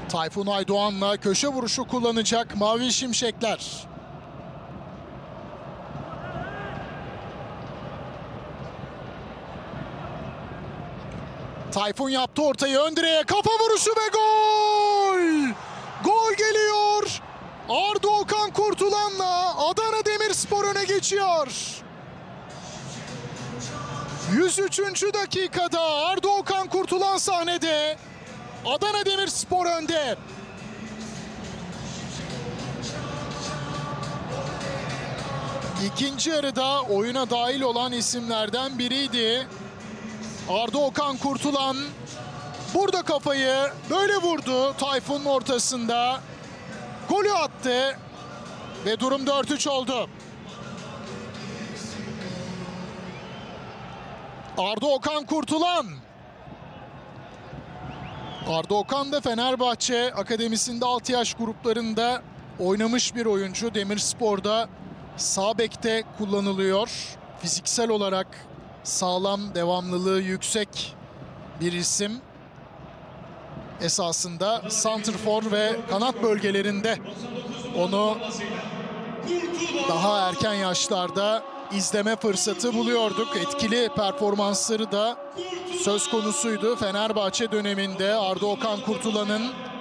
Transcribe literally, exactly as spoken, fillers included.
Tayfun Aydoğan'la köşe vuruşu kullanacak Mavi Şimşekler. Tayfun yaptı ortayı, ön direğe kafa vuruşu ve gol! Gol geliyor. Arda Okan Kurtulan'la Adana Demirspor öne geçiyor. yüz üçüncü dakikada Arda Okan Kurtulan sahnede. Adana Demirspor önde. İkinci yarıda oyuna dahil olan isimlerden biriydi. Arda Okan Kurtulan burada kafayı böyle vurdu Tayfun'un ortasında. Golü attı ve durum dört üç oldu. Arda Okan Kurtulan. Arda Okan da Fenerbahçe Akademisi'nde altı yaş gruplarında oynamış bir oyuncu. Demirspor'da sağ bekte kullanılıyor. Fiziksel olarak sağlam, devamlılığı yüksek bir isim. Esasında santrfor ve kanat bölgelerinde onu daha erken yaşlarda izleme fırsatı buluyorduk. Etkili performansları da söz konusuydu Fenerbahçe döneminde Arda Okan Kurtulan'ın.